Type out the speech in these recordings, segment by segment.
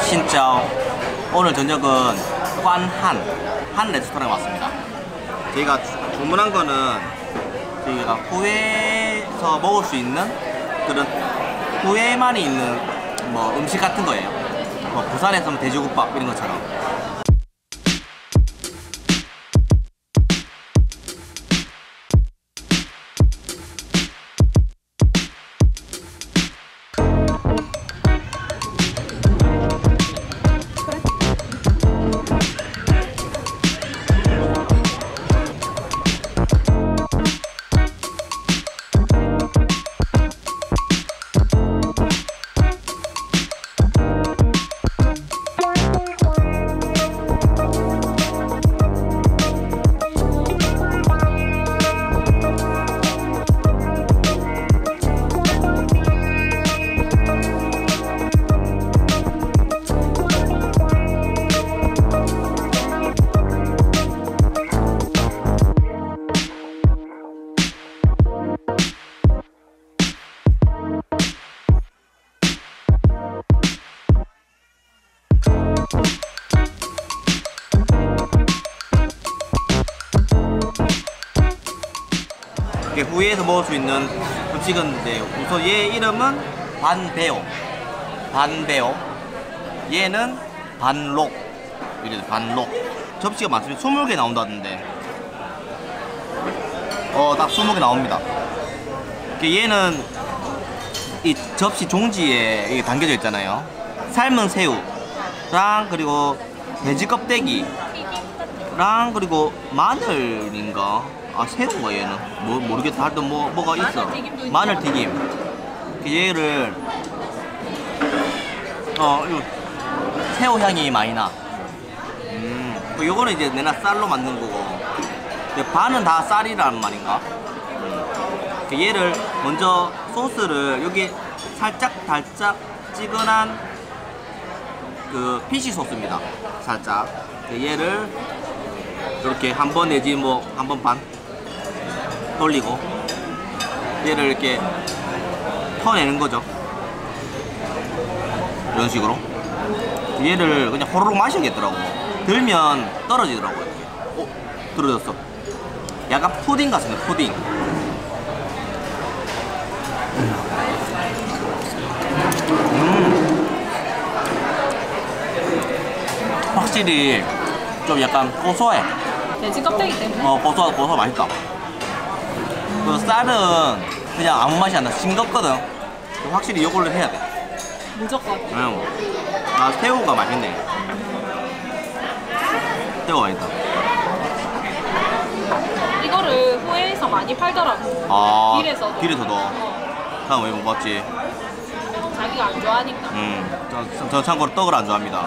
신짜오. 오늘 저녁은 한 레스토랑에 왔습니다. 저희가 주문한 거는 저희가 후에서 먹을 수 있는 그런 후에만이 있는 뭐 음식 같은 거예요. 뭐 부산에서 돼지국밥 이런 것처럼. 후에서 먹을 수 있는 음식인데 우선 얘 이름은 반배오. 얘는 반록. 이래 반록. 접시가 많습니다. 20개 나온다던데. 딱 20개 나옵니다. 얘는 이 접시 종지에 이게 담겨져 있잖아요. 삶은 새우랑 그리고 돼지 껍데기랑 그리고 마늘인가? 새우인가 얘는? 모르겠다. 하여튼 뭐가 있어. 마늘튀김. 얘를 이거 새우 향이 많이 나. 요거는 이제 내가 쌀로 만든 거고 반은 다 쌀이란 말인가? 얘를 먼저 소스를 여기 살짝 달짝지근한 그 피시 소스입니다. 살짝 얘를 이렇게 한 번 내지 뭐 한 번 반 돌리고 얘를 이렇게 퍼내는 거죠. 이런 식으로 얘를 그냥 호로록 마셔야겠더라고. 들면 떨어지더라고요. 떨어졌어. 약간 푸딩 같습니다. 푸딩. 확실히 좀 약간 고소해. 돼지 껍데기 때문에? 고소 맛있다. 그 쌀은 그냥 아무 맛이 안 나. 싱겁거든. 확실히 이걸로 해야 돼. 무조건. 새우가 맛있네. 새우가 맛있다. 이거를 후에에서 많이 팔더라고. 길에서도. 난 왜 못 봤지? 자기가 안 좋아하니까. 저 참고로 떡을 안 좋아합니다.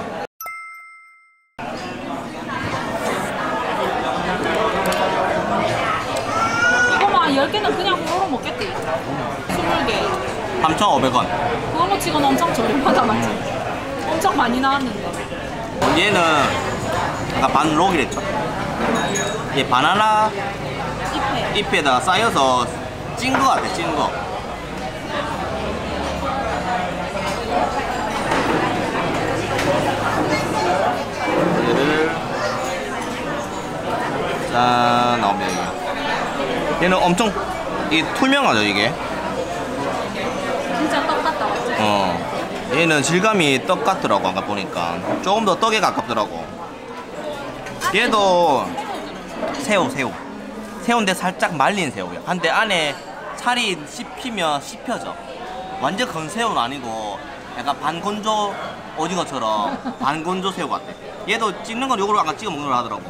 이거만 10개는 그냥 후로 먹겠대. 20개. 3,500원. 그걸로 치고는 엄청 저렴하다 맞지? 엄청 많이 나왔는데. 얘는 아까 반록이랬죠? 얘 바나나 잎에다가 쌓여서 찐 거 같아. 찐 거. 얘를 짠 나옵니다. 이게. 얘는 엄청 이게 투명하죠 이게. 진짜 떡 같다 맞지? 얘는 질감이 떡 같더라고. 아까 보니까 조금 더 떡에 가깝더라고. 얘도 새우인데 살짝 말린 새우야. 근데 안에 살이 씹히면 씹혀져. 완전 건새우는 아니고 약간 반건조 오징어처럼 반건조 새우 같아. 얘도 찍는 건 요거로 아까 찍어 먹는 걸 하더라고.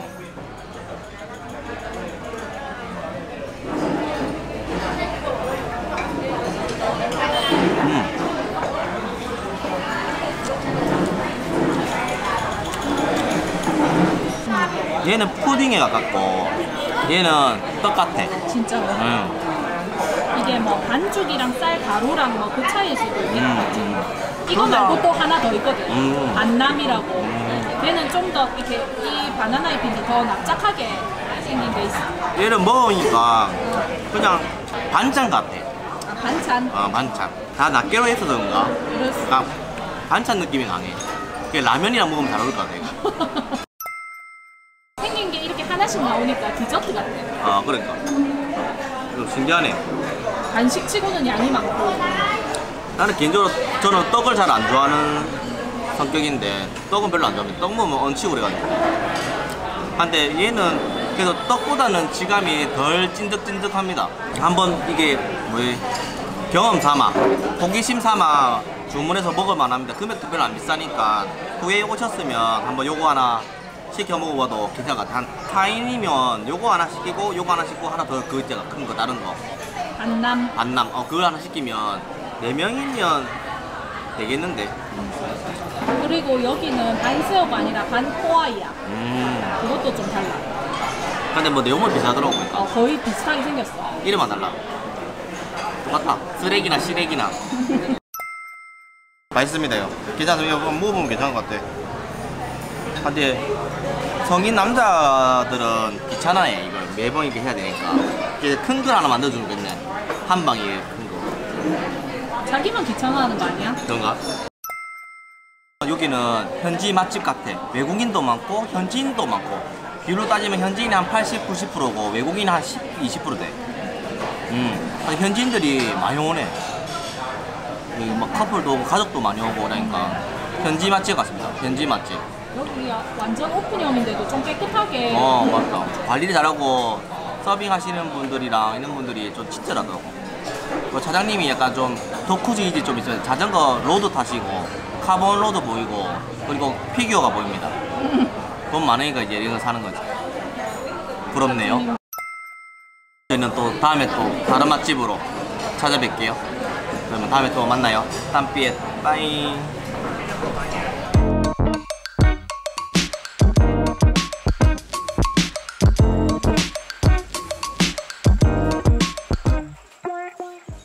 얘는 푸딩에 가깝고 얘는 떡 같아. 진짜로? 이게 뭐 반죽이랑 쌀 가루랑 뭐 그 차이일 수도 있겠지. 이거 말고 또 하나 더 있거든. 안남이라고. 얘는 좀 더 이렇게 이 바나나 잎인데 더 납작하게 생긴 게 있어. 얘는 먹으니까 그냥 반찬 같아. 반찬? 반찬. 다 낱개로 해서 그런가? 그랬어. 반찬 느낌이 강해. 그게 라면이랑 먹으면 잘 어울릴 것 같아 이거. 생긴 게 이렇게 하나씩 나오니까 디저트 같아. 아 그러니까 좀 신기하네. 간식치고는 양이 많고. 나는 개인적으로 저는 떡을 잘 안 좋아하는 성격인데 떡은 별로 안 좋아합니다. 떡 먹으면 얹히고 그래가지고. 근데 얘는 그래도 떡보다는 질감이 덜 찐득찐득합니다. 한번 이게 뭐지 경험 삼아 호기심 삼아 주문해서 먹을만 합니다. 금액도 별로 안 비싸니까 후에 오셨으면 한번 요거 하나 시켜 먹어봐도 괜찮을 것 같아. 한 4인이면 요거 하나 시키고 요거 하나 시키고 하나 더 그 있잖아 큰 거 다른 거 반남 그걸 하나 시키면 4명이면 되겠는데. 그리고 여기는 반새우가 아니라 반코아이야. 그것도 좀 달라. 근데 뭐 내용은 비슷하더라고 보니까. 거의 비슷하게 생겼어. 이름만 달라. 똑같다. 쓰레기나 시래기나. 맛있습니다 요. 괜찮습니다. 이거 먹어보면 괜찮은 것 같아. 근데 성인 남자들은 귀찮아해 이걸 매번 이렇게 해야 되니까. 큰 걸 하나 만들어주면 좋겠네. 한 방에 큰 거. 자기만 귀찮아하는 거 아니야? 그런가? 여기는 현지 맛집 같아. 외국인도 많고 현지인도 많고. 비율로 따지면 현지인이 한 80, 90%고 외국인이 한 10, 20% 돼. 현지인들이 많이 오네. 여기 막 커플도 오고 가족도 많이 오고 그러니까 현지 맛집 같습니다. 현지 맛집. 여기 완전 오픈형인데도 좀 깨끗하게. 맞다. 관리를 잘하고 서빙하시는 분들이랑 이런 분들이 좀 친절하더라고. 차장님이 약간 좀 덕후지기 좀 있어요. 자전거 로드 타시고 카본 로드 보이고 그리고 피규어가 보입니다. 돈 많으니까 이제 이런 거 사는 거지. 부럽네요. 저희는 또 다음에 또 다른 맛집으로 찾아뵐게요. 그러면 다음에 또 만나요. 땀삐에 빠이.